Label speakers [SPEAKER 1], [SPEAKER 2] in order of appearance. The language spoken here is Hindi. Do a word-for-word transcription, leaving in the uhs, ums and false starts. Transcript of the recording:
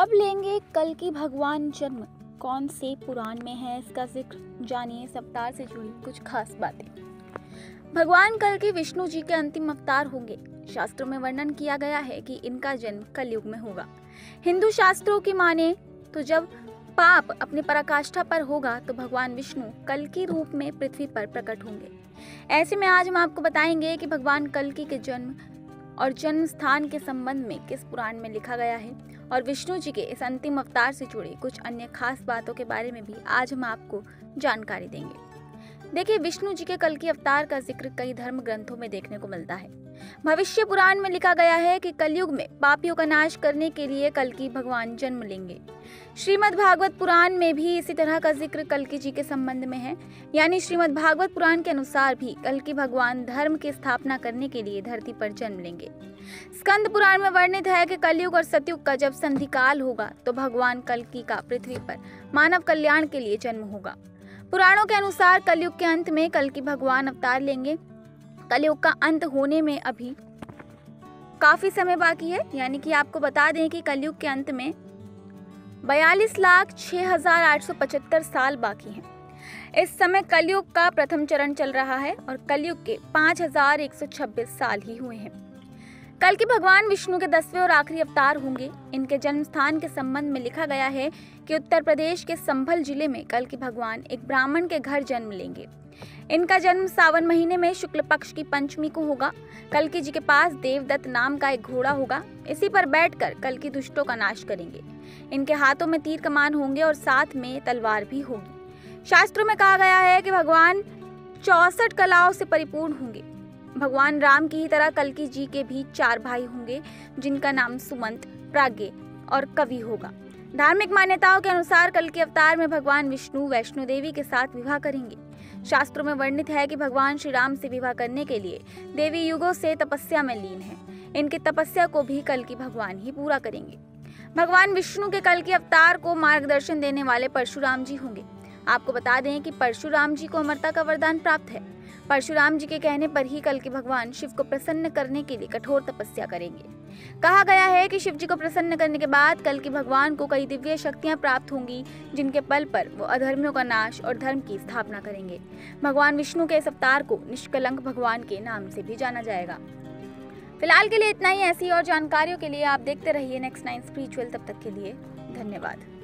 [SPEAKER 1] कब लेंगे कल की भगवान जन्म, कौन से पुराण में है इसका जिक्र, जानिए इस अवतार से जुड़ी कुछ खास बातें। भगवान कल के विष्णु जी के अंतिम अवतार होंगे। शास्त्रों में वर्णन किया गया है कि इनका जन्म कलयुग में होगा। हिंदू शास्त्रों की माने तो जब पाप अपनी पराकाष्ठा पर होगा तो भगवान विष्णु कल की रूप में पृथ्वी पर प्रकट होंगे। ऐसे में आज हम आपको बताएंगे कि भगवान कल्कि के जन्म और जन्म स्थान के संबंध में किस पुराण में लिखा गया है और विष्णु जी के इस अंतिम अवतार से जुड़े कुछ अन्य खास बातों के बारे में भी आज हम आपको जानकारी देंगे। देखिए, विष्णु जी के कल्कि अवतार का जिक्र कई धर्म ग्रंथों में देखने को मिलता है। भविष्य पुराण में लिखा गया है कि कलयुग में पापियों का नाश करने के लिए कल्कि भगवान जन्म लेंगे। श्रीमद् भागवत पुराण में भी इसी तरह का जिक्र कल्कि जी के संबंध में है। यानी श्रीमद् भागवत पुराण के अनुसार भी कल्कि भगवान धर्म की स्थापना करने के लिए धरती पर जन्म लेंगे। स्कंद पुराण में वर्णित है कि कलयुग और सतयुग का जब संधिकाल होगा तो भगवान कल्कि का पृथ्वी पर मानव कल्याण के लिए जन्म होगा। पुराणों के अनुसार कलयुग के अंत में कल्कि भगवान अवतार लेंगे। कलयुग का अंत होने में अभी काफी समय बाकी है। यानी कि आपको बता दें कि कलयुग के अंत में बयालीस लाख छह हजार आठ सौ पचहत्तर साल बाकी हैं। इस समय कलयुग का प्रथम चरण चल रहा है और कलयुग के पाँच हजार एक सौ छब्बीस साल ही हुए हैं। कल्कि भगवान विष्णु के दसवें और आखिरी अवतार होंगे। इनके जन्म स्थान के संबंध में लिखा गया है कि उत्तर प्रदेश के संभल जिले में कल्कि भगवान एक ब्राह्मण के घर जन्म लेंगे। इनका जन्म सावन महीने में शुक्ल पक्ष की पंचमी को होगा। कल्कि जी के पास देवदत्त नाम का एक घोड़ा होगा। इसी पर बैठकर कल्कि दुष्टों का नाश करेंगे। इनके हाथों में तीर कमान होंगे और साथ में तलवार भी होगी। शास्त्रों में कहा गया है कि भगवान चौसठ कलाओं से परिपूर्ण होंगे। भगवान राम की ही तरह कल्कि जी के भी चार भाई होंगे, जिनका नाम सुमंत, प्राज्ञ और कवि होगा। धार्मिक मान्यताओं के अनुसार कल्कि अवतार में भगवान विष्णु वैष्णो देवी के साथ विवाह करेंगे। शास्त्रों में वर्णित है कि भगवान श्री राम से विवाह करने के लिए देवी युगों से तपस्या में लीन है। इनकी तपस्या को भी कल्कि भगवान ही पूरा करेंगे। भगवान विष्णु के कल्कि अवतार को मार्गदर्शन देने वाले परशुराम जी होंगे। आपको बता दें कि परशुराम जी को अमरता का वरदान प्राप्त है। परशुराम जी के कहने पर ही कल्कि भगवान शिव को प्रसन्न करने के लिए कठोर तपस्या करेंगे। कहा गया है कि शिव जी को प्रसन्न करने के बाद कल्कि भगवान को कई दिव्य शक्तियां प्राप्त होंगी, जिनके बल पर वो अधर्मियों का नाश और धर्म की स्थापना करेंगे। भगवान विष्णु के इस अवतार को निष्कलंक भगवान के नाम से भी जाना जाएगा। फिलहाल के लिए इतना ही। ऐसी और जानकारियों के लिए आप देखते रहिए नेक्स्ट नाइन स्पिरिचुअल। तब तक के लिए धन्यवाद।